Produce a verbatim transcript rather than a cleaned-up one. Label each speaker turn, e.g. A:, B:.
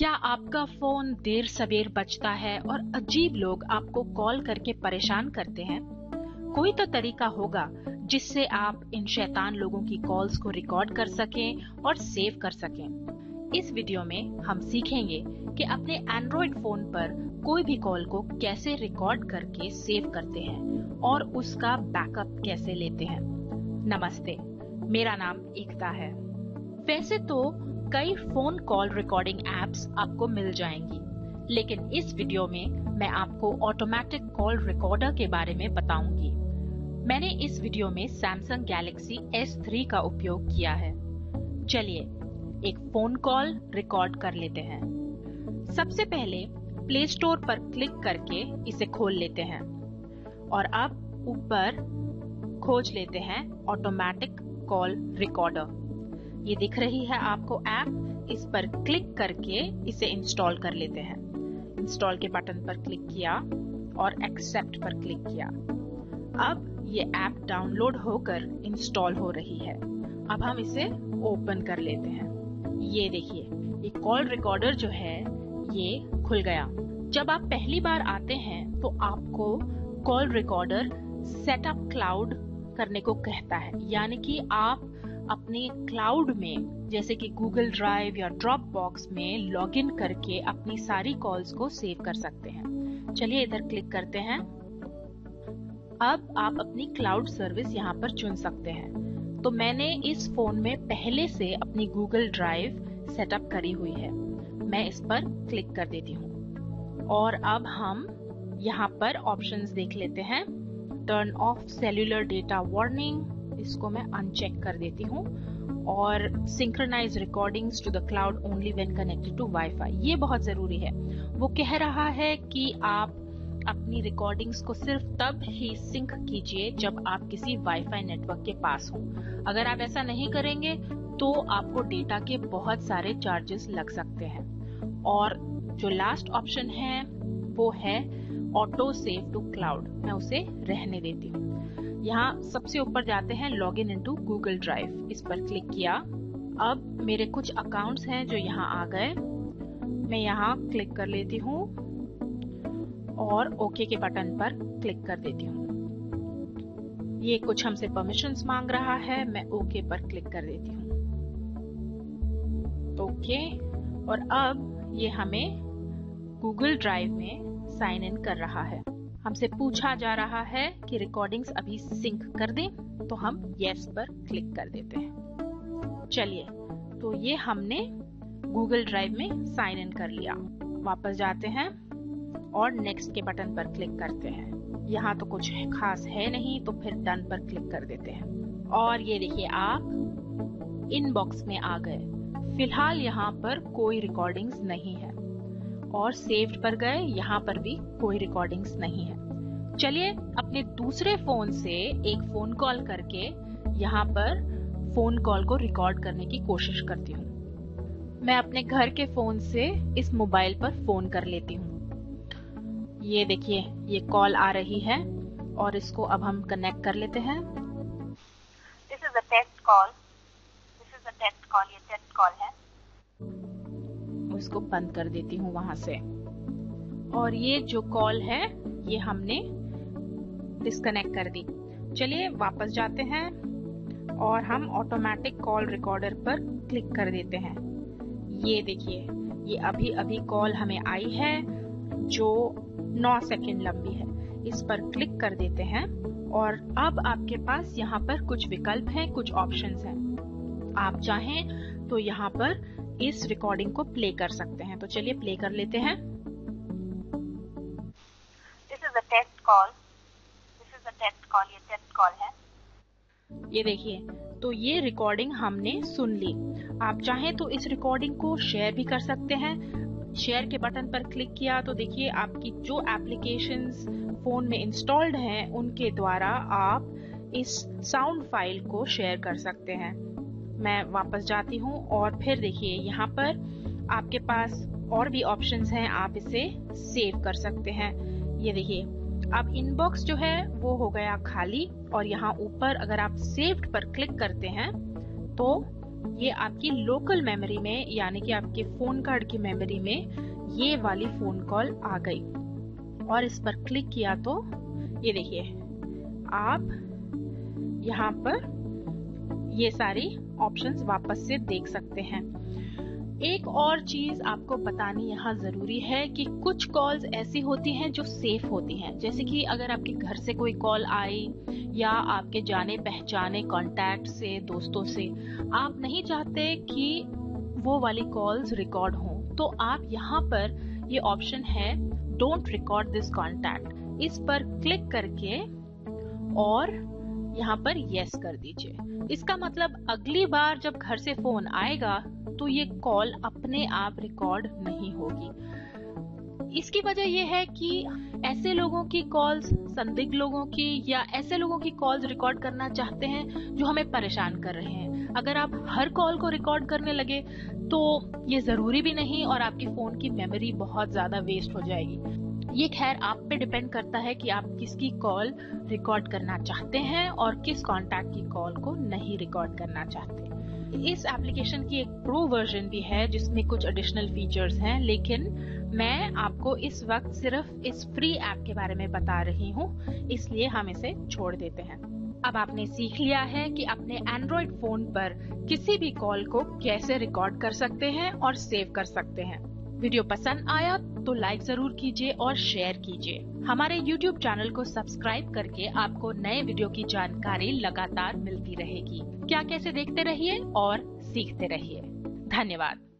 A: क्या आपका फोन देर सवेर बजता है और अजीब लोग आपको कॉल करके परेशान करते हैं? कोई तो तरीका होगा जिससे आप इन शैतान लोगों की कॉल्स को रिकॉर्ड कर सकें और सेव कर सकें। इस वीडियो में हम सीखेंगे कि अपने एंड्रॉइड फोन पर कोई भी कॉल को कैसे रिकॉर्ड करके सेव करते हैं और उसका बैकअप कैसे लेते हैं। नमस्ते, मेरा नाम एकता है। वैसे तो कई फोन कॉल रिकॉर्डिंग एप्स आपको मिल जाएंगी, लेकिन इस वीडियो में मैं आपको ऑटोमेटिक कॉल रिकॉर्डर के बारे में बताऊंगी। मैंने इस वीडियो में सैमसंग गैलेक्सी एस थ्री का उपयोग किया है। चलिए एक फोन कॉल रिकॉर्ड कर लेते हैं। सबसे पहले प्ले स्टोर पर क्लिक करके इसे खोल लेते हैं और अब ऊपर खोज लेते हैं ऑटोमेटिक कॉल रिकॉर्डर। ये दिख रही है आपको ऐप, इस पर क्लिक करके इसे इंस्टॉल कर लेते हैं। इंस्टॉल के बटन पर क्लिक किया और एक्सेप्ट पर क्लिक किया। अब ये ऐप डाउनलोड होकर इंस्टॉल हो रही है। अब हम इसे ओपन कर लेते हैं। ये देखिए, ये कॉल रिकॉर्डर जो है ये खुल गया। जब आप पहली बार आते हैं तो आपको कॉल रिकॉर्डर सेटअप क्लाउड करने को कहता है, यानी कि आप अपने क्लाउड में जैसे कि गूगल ड्राइव या ड्रॉप बॉक्स में लॉगिन करके अपनी सारी कॉल्स को सेव कर सकते हैं। चलिए इधर क्लिक करते हैं। अब आप अपनी क्लाउड सर्विस यहाँ पर चुन सकते हैं। तो मैंने इस फोन में पहले से अपनी गूगल ड्राइव सेटअप करी हुई है। मैं इस पर क्लिक कर देती हूँ और अब हम यहाँ पर ऑप्शंस देख लेते हैं। Turn off cellular data warning, इसको मैं अनचेक कर देती हूँ, और synchronize recordings to the cloud only when connected to wifi, ये बहुत जरूरी है। वो कह रहा है कि आप अपनी रिकॉर्डिंग्स को सिर्फ तब ही सिंक कीजिए जब आप किसी वाईफाई नेटवर्क के पास हो। अगर आप ऐसा नहीं करेंगे तो आपको डेटा के बहुत सारे चार्जेस लग सकते हैं। और जो लास्ट ऑप्शन है वो है ऑटो सेव टू क्लाउड, मैं उसे रहने देती हूँ। यहाँ सबसे ऊपर जाते हैं लॉगिन इनटू गूगल ड्राइव, इस पर क्लिक किया। अब मेरे कुछ अकाउंट्स हैं जो यहाँ आ गए, मैं यहाँ क्लिक कर लेती हूँ और ओके के बटन पर क्लिक कर देती हूँ। ये कुछ हमसे परमिशंस मांग रहा है, मैं ओके पर क्लिक कर देती हूँ। ओके, और अब ये हमें गूगल ड्राइव में साइन इन कर रहा है। हमसे पूछा जा रहा है कि रिकॉर्डिंग्स अभी सिंक कर दें, तो हम यस पर क्लिक कर देते हैं। चलिए, तो ये हमने गूगल ड्राइव में साइन इन कर लिया। वापस जाते हैं और नेक्स्ट के बटन पर क्लिक करते हैं। यहाँ तो कुछ खास है नहीं, तो फिर डन पर क्लिक कर देते हैं। और ये देखिए, आप इनबॉक्स में आ गए। फिलहाल यहाँ पर कोई रिकॉर्डिंग्स नहीं है, और सेव्ड पर गए, यहाँ पर भी कोई रिकॉर्डिंग्स नहीं है। चलिए अपने दूसरे फोन से एक फोन कॉल करके यहाँ पर फोन कॉल को रिकॉर्ड करने की कोशिश करती हूँ। मैं अपने घर के फोन से इस मोबाइल पर फोन कर लेती हूँ। ये देखिए, ये कॉल आ रही है और इसको अब हम कनेक्ट कर लेते हैं।
B: This is a test call. This is a test call. ये टेस्ट कॉल है।
A: इसको बंद कर देती हूँ वहां से। और ये जो कॉल है ये हमने डिस्कनेक्ट कर दी। चलिए वापस जाते हैं और हम ऑटोमेटिक कॉल रिकॉर्डर पर क्लिक कर देते हैं। ये देखिए, ये अभी अभी कॉल हमें आई है जो नौ सेकंड लंबी है। इस पर क्लिक कर देते हैं और अब आपके पास यहाँ पर कुछ विकल्प हैं, कुछ ऑप्शंस हैं। आप चाहें तो यहाँ पर इस रिकॉर्डिंग को प्ले कर सकते हैं। तो चलिए प्ले कर लेते हैं।
B: This is a test call. This is a test call. ये टेस्ट कॉल है।
A: ये देखिए, तो ये रिकॉर्डिंग हमने सुन ली। आप चाहें तो इस रिकॉर्डिंग को शेयर भी कर सकते हैं। शेयर के बटन पर क्लिक किया तो देखिए, आपकी जो एप्लीकेशंस फोन में इंस्टॉल्ड हैं उनके द्वारा आप इस साउंड फाइल को शेयर कर सकते हैं। मैं वापस जाती हूँ और फिर देखिए, यहाँ पर आपके पास और भी ऑप्शंस हैं, आप इसे सेव कर सकते हैं। ये देखिए, अब इनबॉक्स जो है वो हो गया खाली, और यहाँ ऊपर अगर आप सेव्ड पर क्लिक करते हैं तो ये आपकी लोकल मेमोरी में यानी कि आपके फोन कार्ड की मेमोरी में ये वाली फोन कॉल आ गई और इस पर क्लिक किया तो ये देखिए आप यहाँ पर ये सारी ऑप्शंस वापस से देख सकते हैं। एक और चीज आपको बतानी यहाँ जरूरी है कि कुछ कॉल्स ऐसी होती हैं जो सेफ होती हैं, जैसे कि अगर आपके घर से कोई कॉल आई या आपके जाने पहचाने कॉन्टैक्ट से, दोस्तों से, आप नहीं चाहते कि वो वाली कॉल्स रिकॉर्ड हों, तो आप यहाँ पर ये ऑप्शन है डोंट रिकॉर्ड दिस कॉन्टैक्ट, इस पर क्लिक करके और यहाँ पर यस कर दीजिए। इसका मतलब अगली बार जब घर से फोन आएगा तो ये कॉल अपने आप रिकॉर्ड नहीं होगी। इसकी वजह यह है कि ऐसे लोगों की कॉल्स, संदिग्ध लोगों की या ऐसे लोगों की कॉल्स रिकॉर्ड करना चाहते हैं जो हमें परेशान कर रहे हैं। अगर आप हर कॉल को रिकॉर्ड करने लगे तो ये जरूरी भी नहीं और आपकी फोन की मेमोरी बहुत ज्यादा वेस्ट हो जाएगी। ये खैर आप पे डिपेंड करता है कि आप किसकी कॉल रिकॉर्ड करना चाहते हैं और किस कॉन्टैक्ट की कॉल को नहीं रिकॉर्ड करना चाहते। इस एप्लीकेशन की एक प्रो वर्जन भी है जिसमें कुछ एडिशनल फीचर्स हैं, लेकिन मैं आपको इस वक्त सिर्फ इस फ्री ऐप के बारे में बता रही हूँ, इसलिए हम इसे छोड़ देते हैं। अब आपने सीख लिया है कि अपने एंड्रॉइड फोन पर किसी भी कॉल को कैसे रिकॉर्ड कर सकते हैं और सेव कर सकते हैं। वीडियो पसंद आया तो लाइक जरूर कीजिए और शेयर कीजिए। हमारे यूट्यूब चैनल को सब्सक्राइब करके आपको नए वीडियो की जानकारी लगातार मिलती रहेगी। क्या कैसे देखते रहिए और सीखते रहिए। धन्यवाद।